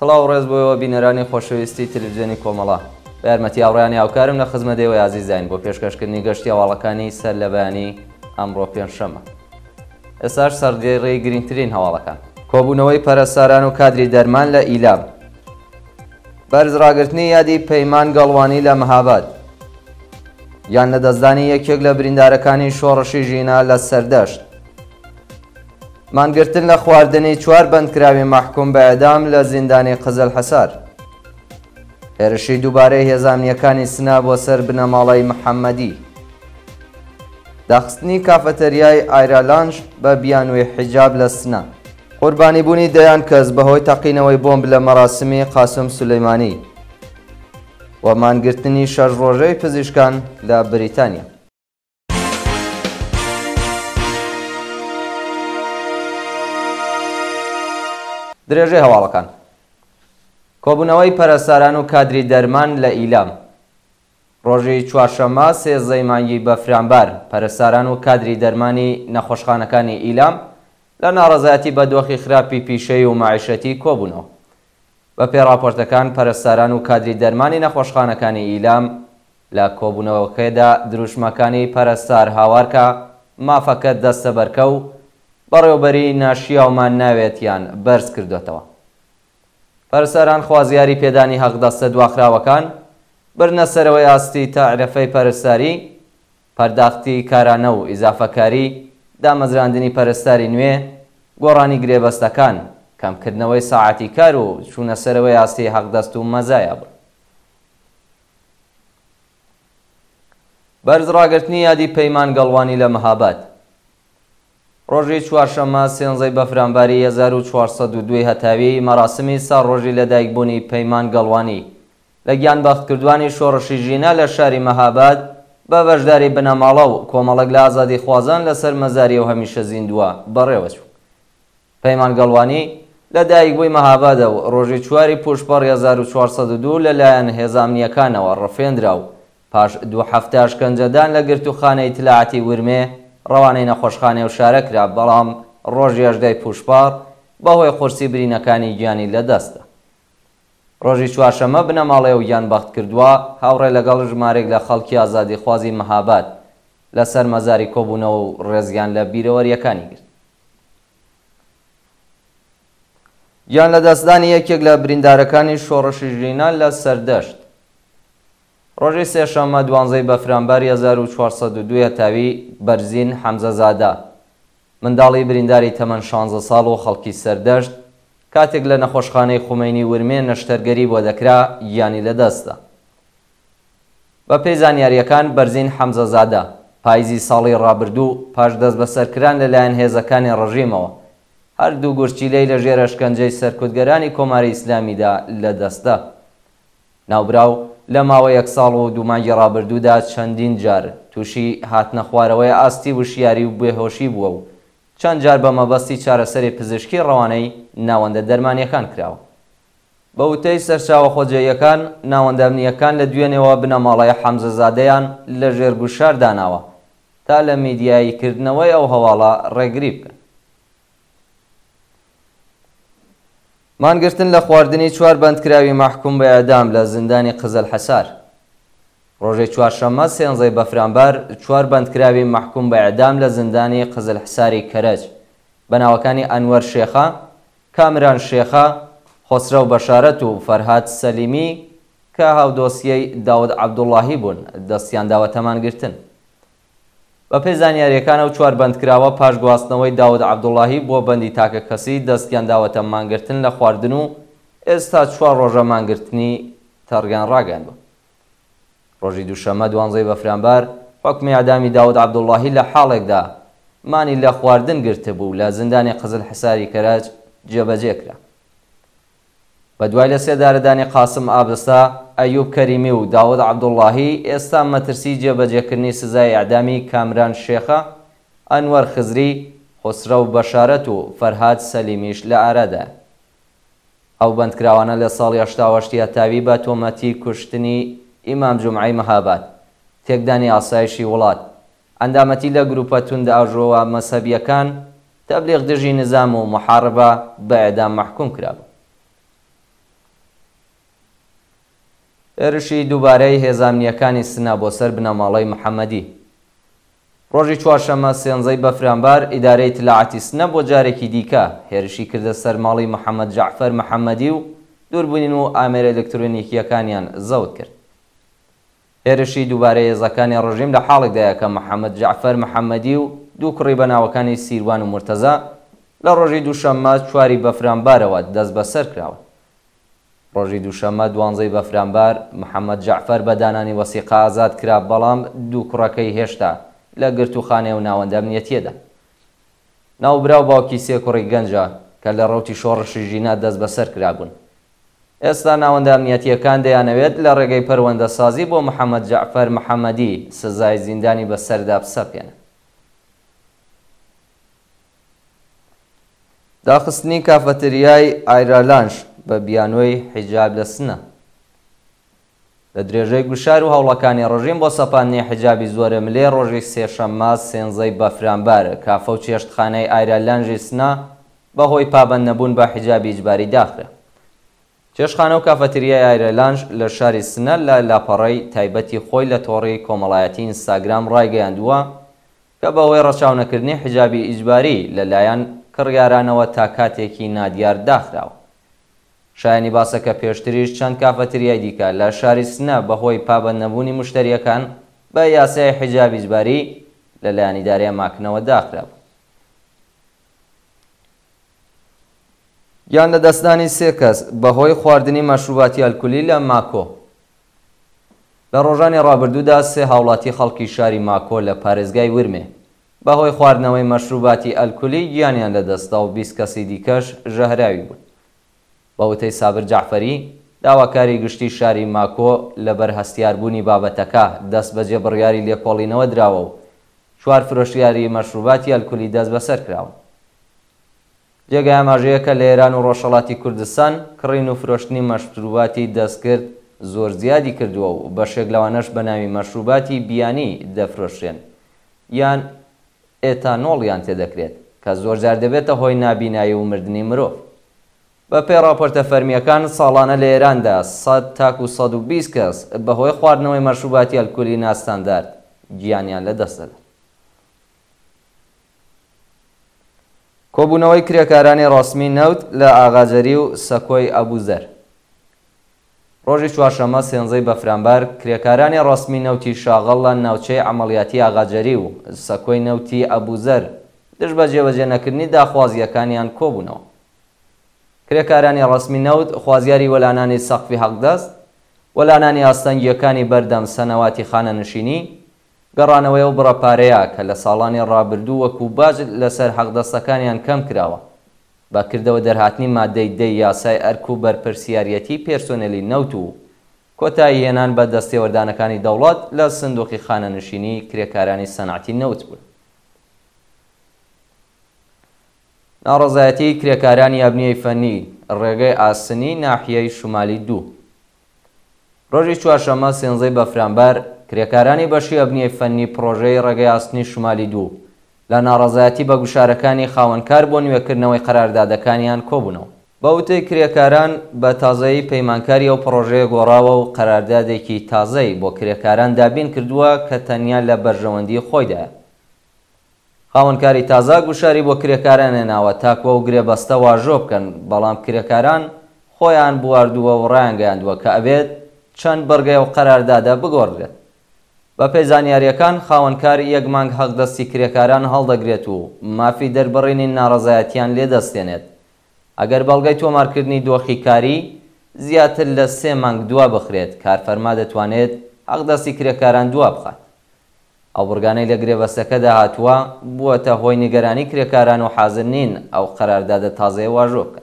سڵاو ڕێز بۆەوە بینەرانی خۆشەویستی تلڤیزیۆنی کۆمەڵە بە یارمەتی هاوڕێیانی هاوکارم لە خزمەتەوەی عەزیزین بۆ پێشکەشکردنی گەشتی هەواڵەکانی سەر لە بەیانی ئەمڕۆ پێنجشەممە. ئێستاش سەردێڕێی گرنگترین هەواڵەکان. کۆبوونەوەی پەرستاران و کادری دەرمان لە ئیلام، بەرزڕاگرتنی یادی پەیمان گەڵوانی لە مەهاباد، یان لە دەستدانی یەکێک لە بریندارەکانی شۆڕشی ژینا لە سەردەشت، مانگرتن لە خواردنی 4 بەندکراوی مەحکوم بە ئێدام لە زیندانی قزل حەسار، هێرشی دووبارەی هێزانیەکانی سنا بۆ سەر بنەماڵەی محەممەدی، داخستنی کافەتەریای ئایرالانش بە بیانووی حیجاب لە سنا، قوربانیبوونی دەیان کەس بەهۆی تەقینەوەی بۆمب لە مەراسمی قاسم سولەیمانی و مانگرتنی 6 ڕۆژەی پزیشکان لە بریتانیا. درێژەی هەواڵەکان. کۆبوونەوەی پەرستاران و کادری دەرمان لە ئیلام. ڕۆژی چوارشەممە 13 مانگی بەفرانبار پەرستاران و کادری دەرمانی نەخۆشخانەکانی ئیلام لە ناڕەزایەتی بە دۆخی خراپی پیشەی و مەعیشەتی کۆبوونەوە. بە پێی راپۆرتەکان پەرستاران و کادری دەرمانی نەخۆشخانەکانی ئیلام لە کۆبوونەوەکەیدا دروشمەکانی پەرستار هاوارکە مافەکە دەستە بەرکە و بەڕێوەبەری ناشیاومان ناوێتیان بەرز کردوێتەوە. پەرستاران خوازیاری پێدانی هەقدەستە دواخراوەکان، برنە سەرەوەی ئاستی تاعرفەی پەرستاری، پەرداختی کارانە و ئیزافەکاری، دامەزراندنی پەرستاری نوێ، گۆڕانی گرێبەستەکان، کەمکردنەوەی ساعەتی کار و چوونە سەرەوەی ئاستی هەقدەست و مەزایە بوو. بەرزڕاگرتنی یادی پەیمان گەڵوانی لە مەهاباد. ڕۆژی چوارشەممە 13 بەفرانباری 1402 هەتاوی مەراسمی ساڵ ڕۆژی لەدایکبوونی پەیمان گەڵوانی لە گیانبەختکردوانی شۆڕشی ژینا لە شاری مەهاباد بە بەشداری بنەماڵە و کۆمەڵێک لە ئازادی خوازان لەسەر مەزاری و هەمیشە زیندووە بەڕێوەچوو. پەیمان گەڵوانی لە دایکبووی مەهابادە و ڕۆژی 4 پوشپەڕ 1402 لەلایەن هێزانیەکانەوە ڕفێندرا و پاش 2 هەفتە شکەنجەدان لە گرتوخانەی تلعاتی ورمێ ڕەوانەی نەخۆشخانە و شارەکرا، بەڵام ڕۆژی 18 پوشپەڕ بەهۆی قورسی برینەکانی گیانی لەدەستدا. ڕۆژی چوارشەممە بنەماڵێ و گیانبەخت کردووە هاوڕێ لەگەڵ ژمارێک لە خەڵکی ئازادی خوازی مەهاباد لەسەر مەزاری کۆبوونەوە و ڕێزیان لە بیرەوەریەکانی گرت. گیان لە دەستدانی یەکێک لە بریندارەکانی شۆڕشی ژینا لە سەردەشت. ڕۆژی سێشەممە 12 بەفرانباری 1402 هەتاوی بەرزین حەمزەزادە، منداڵی برینداری تەمەن 16 ساڵ و خەڵکی سەردەشت، کاتێک لە نەخۆشخانەی خومەینی ورمێ نەشتەرگەری بۆ دەکرا گیانی لەدەستدا. بە پێی زانیاریەکان بەرزین حەمزەزادە پاییزی ساڵی ڕابردوو پاش دەست بەسەرکران لەلایەن هێزەکانی ڕژیمەوە هەردوو گورچیلەی لە ژێر ئەشکەنجەی سەرکوتگەرانی کۆماری ئیسلامیدا لەدەستدا. ناوبراو لە ماوەی 1 ساڵ و 2 مانگی ڕابردوودا چەندین جار تووشی هاتنە خوارەوەی ئاستی وشیاری و بێهۆشی بووە و چەند جار بە مەبەستی چارەسەری پزیشکی ڕەوانەی ناوەندە دەرمانیەکان کراوە. بە وتەی سەرچاوە خۆجێیەکان، ناوەندە ئەمنیەکان لە دوێنێەوە بنەماڵەی حەمزەزادەیان لە ژێرگوشار داناوە تا لە میدیاییکردنەوەی ئەو هەواڵە ڕێگری بکەن. مانگرتن لە خواردنی 4 بەندکراوی مەحکوم بە ئێدام لە زیندانی قزل حەسار. ڕۆژی چوارشەممە 13 بەفرانبار 4 بەندکراوی مەحکوم بە ئێدام لە زیندانی قزل حەساری کەرەج بە ناوەکانی ئەنوەر شێخە، کامران شێخە، خۆسرە و بەشارەت و فەرهاد سەلیمی کە هاودۆسیەی داود عەبدوڵڵاهی بوون دەستیان داوەتە مانگرتن. بە پێی زانیاریەکانە و 4 بەندکراوە پاش گواستنەوەی داود عەبدوڵڵاهی بۆ بەندی تاکە کەسی دەستیان داوەتە مانگرتن لە خواردن و ئێستا 4 ڕۆژە مانگرتنی تەڕگەن ڕاگەاندووە. ڕۆژی دووشەممە 12 بەفرانبار حکمی ئەعدامی داود عەبدوڵڵاهی لە حاڵێکدا مانی لە خواردن گرتبوو لە زیندانی قزل حەساری کەرەج جێبەجێکرا. بە دوای لە سێدارەدانی قاسم ئابستا، ئەیوب کەریمی و داود عەبدوڵڵاهی ئێستا مەترسی جێبەجێکردنی سزای ئەعدامی کامران شێخە، ئەنوەر خزری، خۆسرە و بەشارەت و فەرهاد سەلیمیش لە ئارەدا. ئەو بەندکراوانە لە ساڵی 88 هەتاوی بە تۆمەتی کوشتنی ئیمام جومعەی مەهاباد، تێکدانی ئاسایشی وڵات، ئەندامەتی لە گروپە توندە ئاژۆوە مەسەبیەکان، تەبلیغ دژی نظام و محاربە بە ئێدام مەحکوم کرابوو. هێرشی دووبارەی هێزانیەکانی سنا بۆ سەر بنەماڵەی محەممەدی. ڕۆژی چوارشەممە سێنزەی بەفرانبار ئیدارەی تلعاتی سنە بۆ جارێکی دیکە هێرشی کردە سەر ماڵی محەممەد جەعفەر محەممەدی و دووربوونین و ئامێرە ئەلکترۆنیکیەکانیان زەوت کرد. هێرشی دووبارەی هێزەکانی ڕژیم لە حاڵێکدایە کە محەممەد جەعفەر محەممەدی و دوو کوڕی بەناوەکانی سیروان و مرتەزا لە ڕۆژی دووشەممە چواری بەفرانبارەوە دەست بەسەر کراوە. ڕۆژی دووشەممە دوانزەی بەفرانبار محەممەد جەعفەر بە دانانی وەسیقە ئازاد کرا، بەڵام دوو کوڕەکەی هێشتا لە گرتوخانێ و ناوەندە ئەمنیەتیەدا. ناوبراو باوکی سێ کوڕی گەنجە کە لە ڕەوتی شۆڕشی ژینە دەست بەسەر کرابوون. ئێستا ناوەندە ئەمنیەتیەکان دەیانەوێت لە ڕێگەی پەروەندە سازی بۆ محەممەد جەعفەر محەممەدی سزای زیندانی بەسەردا بسەپێنن. داخستنی کافەتریای ئایرالانش بە بیانۆی حیجاب لە سنە. لە درێژەی گوشار و هەوڵەکانی ڕژیم بۆ سەپاندنی حیجابی زۆرە ملێ ڕۆژی سێشەممە سێنزەی بەفرانبار کافە و چێشتخانەی ئایرالانژی سنە بەهۆی پابەند نەبوون بە حیجابی ئیجباری داخرا. چێشتخانە و کافەتریای ئایرالانژ لە شاری سنە لە لاپەڕەی تایبەتی خۆی لە تۆڕی کۆمەڵایەتی ئینستاگرام ڕایگەیاندووە کە بەهۆی ڕەچاونەکردنی حیجابی ئیجباری لەلایەن کڕیارانەوە تا کاتێکی نادیار داخراوە. شایانی باسەکە پێشتریش چەند کافەتریای دیکە لە شاری سنە بەهۆی پابەند نەبوونی مشتریەکان بە یاسای حیجابی ئیجباری لەلایەن ئیدارەیە ماکنەوە داخرابوو. گیان لە دەستدانی سێ کەس بەهۆی خواردنی مەشروباتی ئەلکولی لە ماکۆ. لە ڕۆژانی ڕابردوودا سێ هاوڵاتی خەڵکی شاری ماکۆ لە پارێزگای ورمێ بەهۆی خواردنەوەی مەشروباتی ئەلکولی گیانیان لەدەستا و 20 کەسی دیکەش ژەهراوی بوون. بەوتەی سابر جەعفەری داواکاری گشتی شاری ماکۆ لەبەر هەستیاربوونی بابەتەکە دەست بەجێ بڕیاری لێکۆڵینەوە دراوە و 4 فرۆشیاری مەشروباتی ئەلکولی دەست بەسەر کراوە. جێگای ئاماژەیە کە لە ئێران و ڕۆژهەڵاتی کوردستان کڕین و فرۆشتنی مەشروباتی دەستکرد زۆر زیادی کردووە و بەشێک لەوانەش بە ناوی مەشروباتی بیانی دەفرۆشرێن یان ئێتانۆڵیان تێدەکرێت کە زۆر جار دەبێتە هۆی نابینایی و مردنی مرۆڤ. بە پێی راپۆرتە فەرمیەکان ساڵانە لە ئێراندا 100 تاکو 120 کەس بەهۆی خواردنەوەی مەشروباتی ئەلکولی ناستاندارد گیانیان لەدەستدەدا. کۆبوونەوەی کرێکارانی ڕۆسمی نەوت لە ئاغاجەری و سەکۆی ئەبوزەر. ڕۆژی چوارشەممە سێنزەی بەفرانبار کرێکارانی ڕۆسمی نەوتی شاغەڵ لە ناوچەی عەمەڵیاتی ئاغاجەری و سەکۆی نەوتی ئەبوزەر دژ بە جێبەجێ نەکردنی داخوازیەکانیان کۆبوونەوە. کرێکارانی ڕۆسمی نەوت خوازیاری وەلانانی سەقفی حەقدەست، وەلانانی ئاستەنگیەکانی بەردەم سەنەواتی خانەنشینی، گەڕانەوەی و بڕەپارەیە کە لە ساڵانی ڕابردوو وەکو باج لەسەر حەقدەستەکانیان کەم کراوە بە کردەوە دەرهاتنی مادەی 10 یاسای ئەرک و بەرپرسیارەتی پێرسۆنێلی نەوت و کۆتایی هێنان بە دەستێوەردانەکانی دەوڵەت لە سندوقی خانەنشینی کرێکارانی سەنعەتی نەوت بوون. ناڕەزایەتی کرێکارانی ئەبنیەی فەنی ڕێگەی ئاسنی ناحیەی شومالی 2. ڕۆژی چوارشەممە سێنزەی بەفرانبار کرێکارانی بەشی ئەبنیەی فەنی پرۆژەی ڕێگەی ئاسنی شومالی 2 لە ناڕەزایەتی بە گوشارەکانی خاوەنکار بۆ نوێکردنەوەی قەراردادەکانیان کۆبوونەوە. بە وتەی کرێکاران بە تازایی پەیمانکاری ئەو پرۆژەیە گۆڕاوە و قەراردادێکی تازەی بۆ کرێکاران دابین کردووە کە تەنیا لە بەرژەوەندی خۆیدایە. خاوەنکاری تازە گوشاری بۆ کرێکاران هێناوە تاکوە و گرێبەستە واژۆ بکەن، بەڵام کرێکاران خۆیان بواردووە و ڕایانگەیاندووە کە ئەبێت چەند بەرگەی و قەراردادە بگۆڕێت. بە پێی زانیاریەکان خاوەنکار 1 مانگ حەقدەستی کرێکاران هەڵدەگرێت و مافی دەربڕینی ناڕەزایەتیان لێدەستێنێت. ئەگەر بەڵگەی تۆمارکردنی دۆخیکاری زیاتر لە 3 مانگ دوا بخرێت، کارفەرما دەتوانێت حەقدەستی کرێکاران دوا بخات. ئەو بڕگانەی لە گرێبەستەکەدا هاتووە بووەتە هۆی نیگەرانی کرێکاران و حازر نین ئەو قەراردادە تازەیە واژۆ بکەن.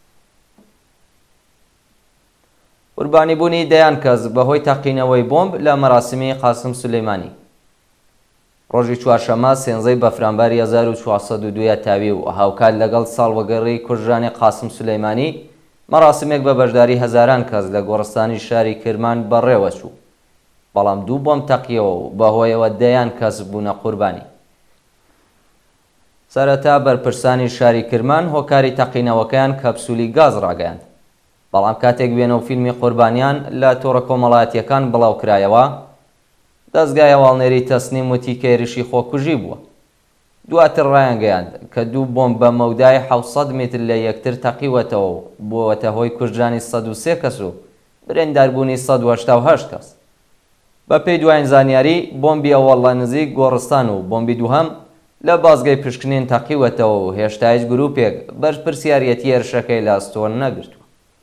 قوربانی بوونی دەیان کەس بەهۆی تەقینەوەی بۆمب لە مەراسمی قاسم سولەیمانی. ڕۆژی چوارشەممە سێنزەی بەفرانباری 1402 تاوی و هاوکات لەگەڵ ساڵوەگەڕی کوژرانی قاسم سولەیمانی مەراسمێک بە بەشداری هەزاران کەس لە گۆڕستانی شاری کرمان بەڕێوە چوو، بەڵام 2 بۆمب تەقیەوە و بەهۆیەوە دەیان کەس بوونە قوربانی. سەرەتا بەرپرسانی شاری کرمان هۆکاری تەقینەوەکەیان کەپسولی گاز ڕاگەیاند. بەڵام کاتێک بێنەوە فیلمی قوربانیان لە تۆڕە کۆمەڵایەتیەکان بڵاو کرایەوە، دەستگای هەواڵنێری تەسنیم وتی کە هێرشی خۆکوژی بووە. دواتر ڕایانگەیاند کە دوو بۆمب بە مەودای 700 متر لە یەکتر تەقیوەتەوە و بووەتە هۆی کوژرانی 103 کەس و برێنداربوونی 188 کەس. بە پێی دوایین زانیاری بۆمبی ئەوەڵ لە نزیک گۆڕستان و بۆمبی دووهەم لە بازگەی پشکنین تەقیوەتەوە و هێشتا هیچ گروپێک بەرپرسیارەتی هێرشەکەی لە ئەستۆن نەگرتووە.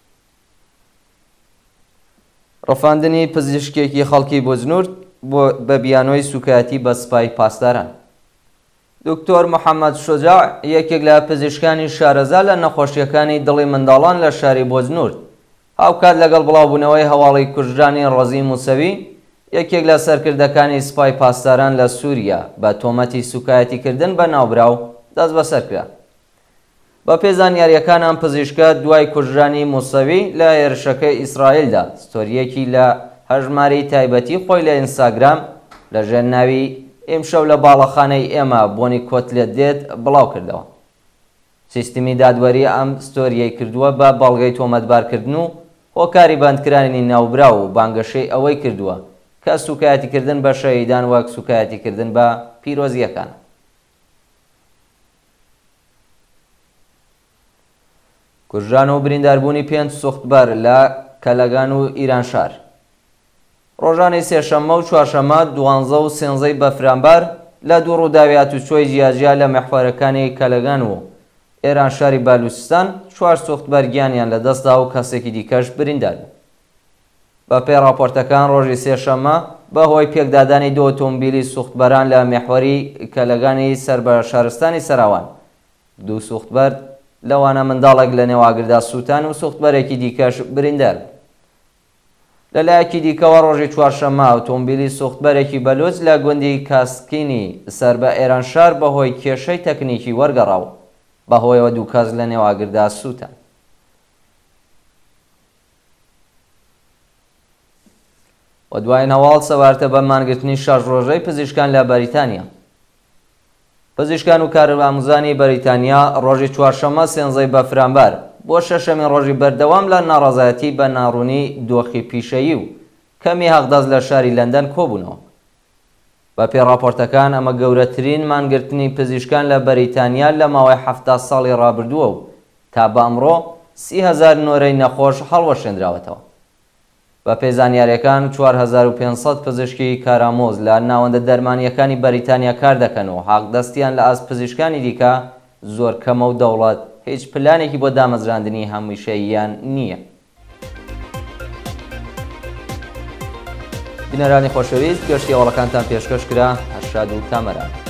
ڕەفاندنی پزیشکێکی خەڵکی بۆجنورد بە بیانۆی سوکایەتی بە سوپای پاسداران. دکتۆر محەممەد شۆجاع یەکێک لە پزیشکانی شارەزا لە نەخۆشیەکانی دڵی منداڵان لە شاری بۆجنورد هاوکات لەگەڵ بڵاوبوونەوەی هەواڵی کوژرانی ڕۆزی موسەوی، یەکێک لە سەرکردەکانی سوپای پاسداران لە سووریا بە تۆمەتی سوکایەتیکردن بە ناوبراو دەست بەسەر کرا. بە پێزانیاریەکان ئەم پزیشکە دوای کوژرانی موسەوی لە هێرشەکەی ئیسرائیلدا ستۆریەکی لە هەژماری تایبەتی خۆی لە ئینستاگرام لە ژێرناوی ئێمشەو لە باڵەخانەی ئێمە بۆنی کۆتلێت دێت بڵاو کردەوە. سیستمی دادوەری ئەم ستۆریەی کردووە بە بەڵگەی تۆمەتبارکردن و هۆکاری بەندکرانی ناوبرا و بانگەشەی ئەوەی کردووە کە سوکایەتیکردن بە شەهیدان وەک سوکایەتیکردن بە پیرۆزیەکان. کوژران و برینداربوونی 5 سوختبەر لە کەلەگان و ئیرانشار. ڕۆژانی سێشەممە و چوارشەممە 12 و 13 بەفرانبار لە دوو ڕووداوی هاتوچۆی جیاجیا لە مەحوەرەکانی کەلەگان و ئێرانشاری بالوچستان 4 سوختبەر گیانیان لە دەستدا و کەسێکی دیکەش بریندار بوو. بە پێی راپۆرتەکان ڕۆژی سێشەممە بەهۆی پێکدادانی دو ئۆتۆمبیلی سوختبەران لە مێحوەری کەلەگانی سەر بە شارستانی سەراوان، دوو سوختبەر لەوانە منداڵێک لە نێواگردا سووتان و سوختبەرێکی دیکەش بریندار بوو. لەلایەکی دیکەوە ڕۆژی چوارشەممە ئۆتۆمبیلی سوختبەرێکی بەلوچ لە گوندی کاسکینی سەر بە ئێرانشار بەهۆی کێشەی تەکنیکی وەرگەڕاو، بەهۆیەوە دوو کەس لە نێواگردا سووتان. و دوای هەواڵ سەوارتە بە مانگرتنی 6 ڕۆژەی پزیشکان لە بەریتانیا. پزیشکان و کارئاموزانی بەریتانیا ڕۆژی چوارشەممە 13 بەفرانبار بۆ شەشەمین ڕۆژی بەردەوام لە ناڕەزایەتی بە ناڕوونی دۆخی پیشەیی و کەمی هەغدەست لە شاری لەندەن کۆبوونەوە. بە پێی راپۆرتەکان ئەمە گەورەترین مانگرتنی پزیشکان لە بەریتانیا لە ماوەی 70 ساڵی ڕابردووە و تا بە ئەمڕۆ 30,000 نۆرەی نەخۆش هەڵوەشێنراوەتەوە. بە پێی زانیاریەکان 4500 پزیشکی کارامۆز لە ناوەندە دەرمانیەکانی بەریتانیا کار دەکەن و هەڵدەستیان لە ئاست پزیشکانی دیکە زۆر کەمە و دەوڵەت هیچ پلانێکی بۆ دامەزراندنی هەمیشەییان نییە. بینەرانی خۆشەویست، گەشتی هەوڵەکانتان پێشکەش کرا. هەرشاد و کامەران.